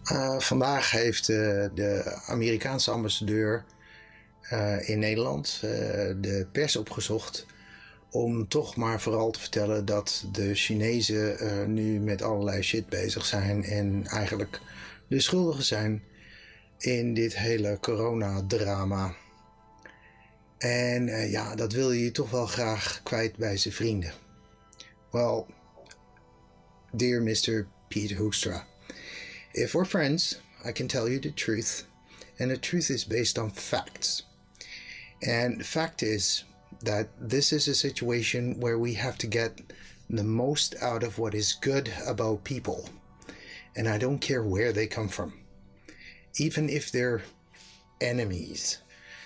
Vandaag heeft de Amerikaanse ambassadeur in Nederland de pers opgezocht om toch maar vooral te vertellen dat de Chinezen nu met allerlei shit bezig zijn en eigenlijk de schuldigen zijn in dit hele coronadrama. En ja, dat wil je toch wel graag kwijt bij zijn vrienden. Well, dear Mr. Pete Hoekstra, if we're friends, I can tell you the truth, and the truth is based on facts. And the fact is that this is a situation where we have to get the most out of what is good about people. And I don't care where they come from, even if they're enemies.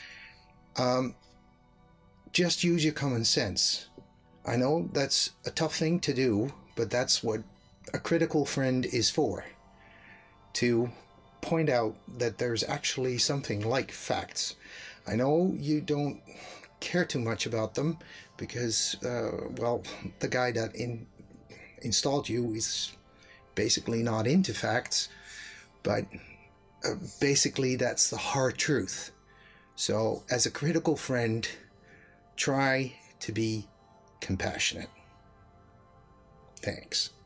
Just use your common sense. I know that's a tough thing to do, but that's what a critical friend is for. To point out that there's actually something like facts. I know you don't care too much about them because, well, the guy that installed you is basically not into facts, but basically that's the hard truth. So, as a critical friend, try to be compassionate. Thanks.